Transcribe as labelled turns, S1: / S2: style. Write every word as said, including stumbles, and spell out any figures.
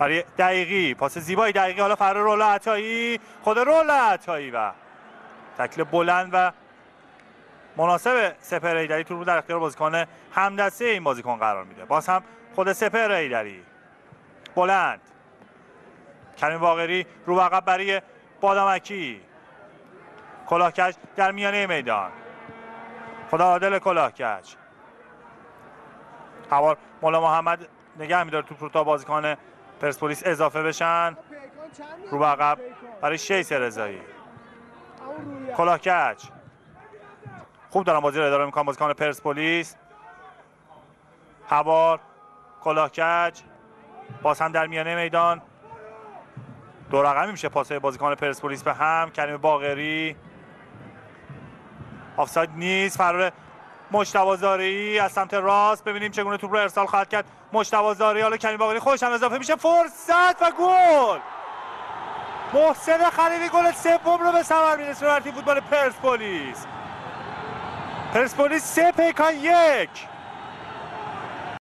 S1: برای دقیقی، پاس زیبایی دقیقی. حالا فرار رولا عطایی، خود رولا عطایی و تکل بلند و مناسب سپهر حیدری تو رو در اختیار بازیکن همدسته این بازیکن قرار میده. باز هم خود سپهر حیدری بلند، کریم باقری رو عقب برای بادامکی، کلاهکج در میانه میدان، خدا عادل کلاهکج، هوار مولا محمد نگه میداره توپ رو تا بازیکن پرسپولیس اضافه بشن. رو عقب برای شیس رضایی، کلاهکج خوب دارن بازی رو اداره میکنن بازیکن پرسپولیس. هوار، کلاهکج، باز هم در میانه میدان، دو رقمی میشه پاسای بازیکن پرسپولیس به هم. کریم باقری آفساید نیست. فرار مجتبی زارعی از سمت راست، ببینیم چگونه توپ رو ارسال خواهد کرد مجتبی زارعی. حالا کریم باقری خودش هم اضافه میشه، فرصت و گل. محسن خلیلی گل سوم رو به ثمر میرسونه در تیم فوتبال پرسپولیس. پرسپولیس سه پیکان یک.